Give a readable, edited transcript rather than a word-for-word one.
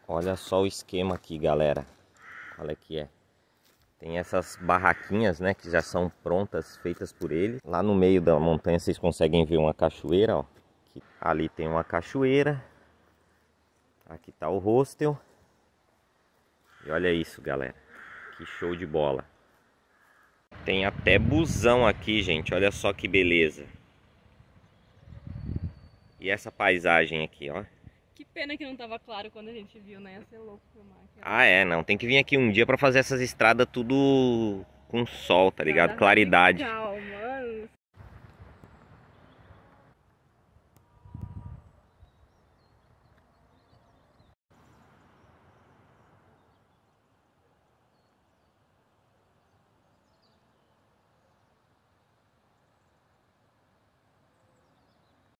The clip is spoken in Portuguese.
Olha só o esquema aqui, galera. Olha que é. Tem essas barraquinhas, né, que já são prontas, feitas por ele. Lá no meio da montanha vocês conseguem ver uma cachoeira, ó. Ali tem uma cachoeira. Aqui tá o hostel. E olha isso, galera. Que show de bola. Tem até busão aqui, gente. Olha só que beleza. E essa paisagem aqui, ó. Que pena que não tava claro quando a gente viu, né? Ia ser louco filmar. Ah, é, não. Tem que vir aqui um dia pra fazer essas estradas tudo com sol, tá ligado? Nada a ver, Claridade. calma.